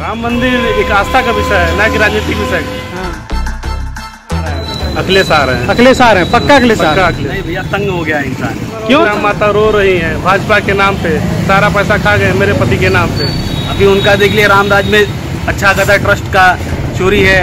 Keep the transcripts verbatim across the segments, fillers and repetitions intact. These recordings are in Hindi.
राम मंदिर एक आस्था का विषय है, ना कि राजनीतिक विषय। अखिलेश आ रहे हैं। अखिलेश आ रहे हैं, पक्का अखिलेश आ रहे हैं। नहीं भैया, तंग हो गया इंसान। क्यों? राम माता रो रही है भाजपा के नाम पे, सारा पैसा खा गए मेरे पति के नाम पे। अभी उनका देख लिया, रामराज में अच्छा खासा ट्रस्ट का चोरी है।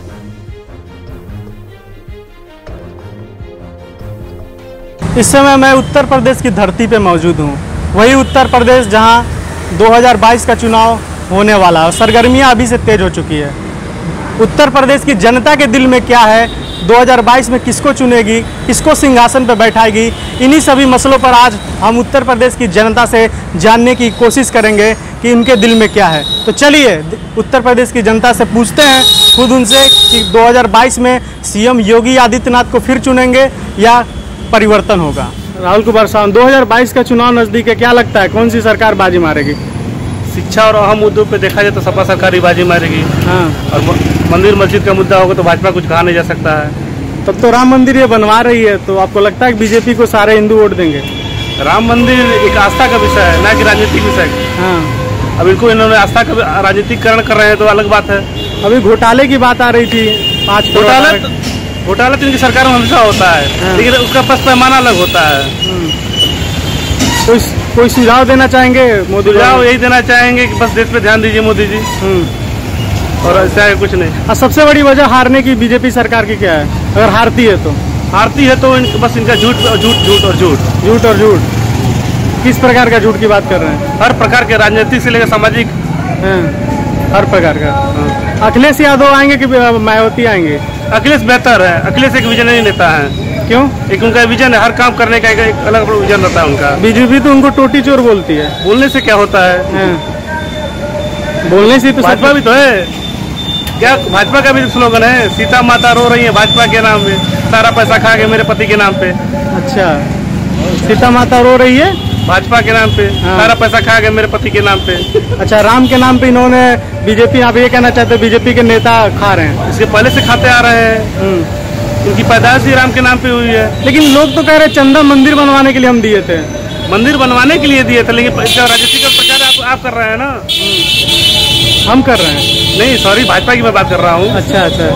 इस समय मैं उत्तर प्रदेश की धरती पे मौजूद हूँ, वही उत्तर प्रदेश जहाँ दो हज़ार बाईस का चुनाव होने वाला है और सरगर्मियाँ अभी से तेज हो चुकी है। उत्तर प्रदेश की जनता के दिल में क्या है, दो हज़ार बाईस में किसको चुनेगी, किसको सिंहासन पर बैठाएगी, इन्हीं सभी मसलों पर आज हम उत्तर प्रदेश की जनता से जानने की कोशिश करेंगे कि उनके दिल में क्या है। तो चलिए उत्तर प्रदेश की जनता से पूछते हैं खुद उनसे कि दो हज़ार बाईस में सीएम योगी आदित्यनाथ को फिर चुनेंगे या परिवर्तन होगा। राहुल कुमार साहब, दो हज़ार बाईस का चुनाव नजदीक है, क्या लगता है कौन सी सरकार बाजी मारेगी? शिक्षा और अहम मुद्दों पे देखा जाए तो सपा सरकारी बाजी मारेगी। हाँ, और मंदिर मस्जिद का मुद्दा होगा तो भाजपा कुछ कहा नहीं जा सकता है। तब तो राम मंदिर ये बनवा रही है, तो आपको लगता है कि बीजेपी को सारे हिंदू वोट देंगे? राम मंदिर एक आस्था का विषय है, ना कि राजनीतिक विषय। हाँ, अब इनको इन्होंने आस्था का राजनीतिकरण कर रहे हैं तो अलग बात है। अभी घोटाले की बात आ रही थी, पाँच घोटाला घोटाला तो इनकी सरकार में हमेशा होता है। हाँ। लेकिन उसका पस पैमाना अलग होता है। कोई कोई सुझाव देना चाहेंगे मोदी? सुझाव यही देना चाहेंगे कि बस देश पे ध्यान दीजिए मोदी जी, और ऐसा कुछ नहीं। और सबसे बड़ी वजह हारने की बीजेपी सरकार की क्या है, अगर हारती है तो? हारती है तो इन, बस इनका झूठ झूठ झूठ और झूठ झूठ और झूठ। किस प्रकार का झूठ की बात कर रहे हैं? हर प्रकार के, राजनीतिक से लेकर सामाजिक, हर प्रकार का। अखिलेश यादव आएंगे कि मायावती आएंगे? अखिलेश बेहतर है। अखिलेश एक विजन नहीं लेता है। क्यों? एक उनका विजन है, हर काम करने का एक, एक अलग विजन रहता है उनका। बीजेपी तो उनको टोटी चोर बोलती है। बोलने से क्या होता है? बोलने से तो भाजपा भी तो है क्या? भाजपा का भी स्लोगन है, सीता माता रो रही है भाजपा के नाम पे, सारा पैसा खा गए मेरे पति के नाम पे। अच्छा, सीता माता रो रही है भाजपा के नाम पे। हाँ। सारा पैसा खा गए मेरे पति के नाम पे। अच्छा, राम के नाम पे इन्होंने बीजेपी, आप ये कहना चाहते हैं बीजेपी के नेता खा रहे हैं? इसके पहले से खाते आ रहे हैं। इनकी पैदाइश ही राम के नाम पे हुई है। लेकिन लोग तो कह रहे चंदा मंदिर बनवाने के लिए हम दिए थे। मंदिर बनवाने के लिए दिए थे, लेकिन इसका राजनीति का प्रचार आप, आप कर रहे हैं ना। हम कर रहे हैं? नहीं, सॉरी, भाजपा की मैं बात कर रहा हूँ। अच्छा अच्छा।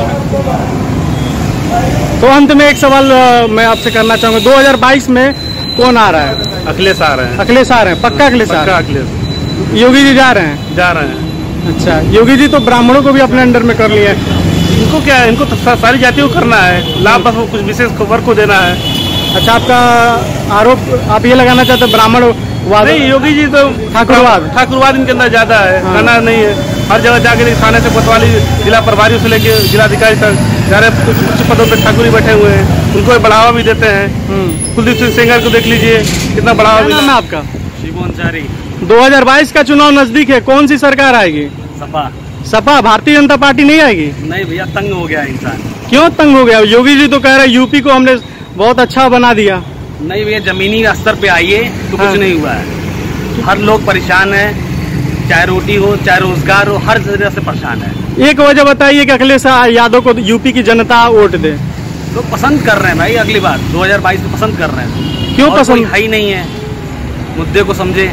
तो अंत में एक सवाल मैं आपसे करना चाहूँगा, दो हज़ार बाईस में कौन आ रहा है? अखिलेश आ रहे हैं। अखिलेश आ रहे हैं, पक्का अखिलेश आ रहे हैं? अखिलेश। योगी जी जा रहे हैं? जा रहे हैं। अच्छा, योगी जी तो ब्राह्मणों को भी अपने अंडर में कर लिया है। इनको क्या है, इनको तो सारी जातियों को करना है लाभ, बस कुछ विशेष वर्ग को देना है। अच्छा, आपका आरोप आप ये लगाना चाहते हैं ब्राह्मण वाद? नहीं, योगी जी तो ठाकुरवाद ठाकुरवाद इनके अंदर ज्यादा है। हाँ। करना नहीं है। हर जगह जाके थाने से कोतवाली, जिला प्रभारी से लेके जिलाधिकारी तक सारे कुछ उच्च पदों पे ठाकुर ही बैठे हुए हैं, उनको बढ़ावा भी देते हैं। कुलदीप सिंह सेंगर को देख लीजिए, कितना बढ़ावा मिला। नाम है आपका? शिवम अंसारी। दो हज़ार बाईस का चुनाव नजदीक है, कौन सी सरकार आएगी? सपा। सपा? भारतीय जनता पार्टी नहीं आएगी? नहीं भैया, तंग हो गया इंसान। क्यों तंग हो गया? योगी जी तो कह रहे यूपी को हमने बहुत अच्छा बना दिया। नहीं भैया, जमीनी स्तर पे आइए तो हाँ। कुछ नहीं हुआ है। हर लोग परेशान है, चाहे रोटी हो चाहे रोजगार हो, हर जगह से परेशान है। एक वजह बताइए कि अखिलेश यादव को यूपी की जनता वोट दे। लोग पसंद कर रहे हैं भाई, अगली बार दो हज़ार बाईस में पसंद कर रहे हैं। क्यों पसंद? है ही नहीं है, मुद्दे को समझे।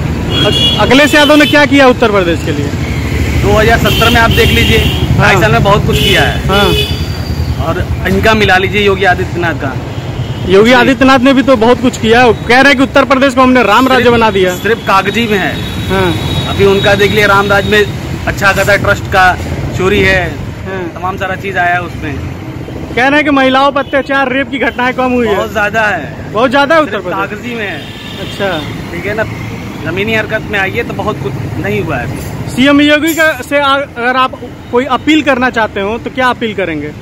अखिलेश यादव ने क्या किया उत्तर प्रदेश के लिए? दो हज़ार सत्रह में आप देख लीजिए, ढाई हाँ। साल में बहुत कुछ किया है। हाँ। और इनका मिला लीजिए योगी आदित्यनाथ का। योगी आदित्यनाथ ने भी तो बहुत कुछ किया, कह रहे हैं कि उत्तर प्रदेश को हमने राम राज्य बना दिया। सिर्फ कागजी में है। हाँ। अभी उनका देख लिया, रामराज में अच्छा खासा ट्रस्ट का चोरी है। हाँ। तमाम सारा चीज आया है उसमें। कह रहे हैं कि महिलाओं पर अत्याचार, रेप की घटनाएं कम हुई है। बहुत ज्यादा है, बहुत ज्यादा है उत्तर प्रदेश। कागजी में है। अच्छा, ठीक है ना, जमीनी हरकत में आइए तो बहुत कुछ नहीं हुआ है। सीएम योगी का से अगर आप कोई अपील करना चाहते हो तो क्या अपील करेंगे?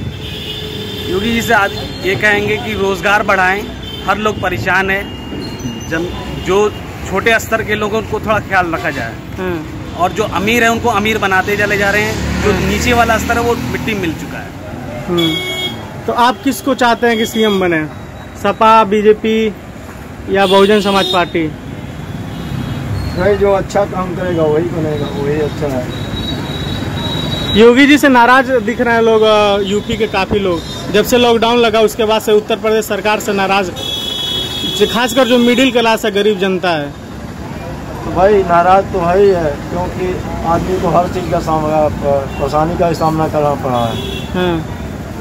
योगी जी से आज ये कहेंगे कि रोजगार बढ़ाएं, हर लोग परेशान है। जम, जो छोटे स्तर के लोगों को थोड़ा ख्याल रखा जाए। हाँ। और जो अमीर है उनको अमीर बनाते चले जा रहे हैं, जो नीचे वाला स्तर है वो मिट्टी मिल चुका है। तो आप किसको चाहते हैं कि सीएम बने, सपा, बीजेपी या बहुजन समाज पार्टी? भाई जो अच्छा काम करेगा वही बनेगा, वही अच्छा है। योगी जी से नाराज दिख रहे हैं लोग, यूपी के काफी लोग, जब से लॉकडाउन लगा उसके बाद से उत्तर प्रदेश सरकार से नाराज, खासकर जो मिडिल क्लास है, गरीब जनता है। तो भाई नाराज तो है ही है, क्योंकि आदमी को हर चीज़ का सामना परेशानी का सामना करना पड़ा है। हाँ।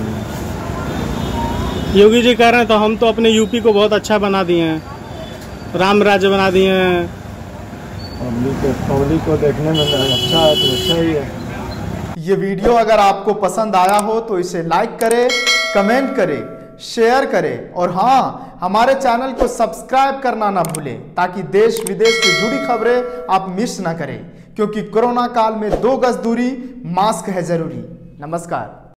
योगी जी कह रहे हैं तो हम तो अपने यूपी को बहुत अच्छा बना दिए हैं, राम राज्य बना दिए हैं। पब्लिक को पब्लिक को देखने में अच्छा है तो अच्छा ही है। ये वीडियो अगर आपको पसंद आया हो तो इसे लाइक करें, कमेंट करें, शेयर करें और हाँ, हमारे चैनल को सब्सक्राइब करना ना भूलें ताकि देश विदेश से जुड़ी खबरें आप मिस ना करें, क्योंकि कोरोना काल में दो गज दूरी, मास्क है जरूरी। नमस्कार।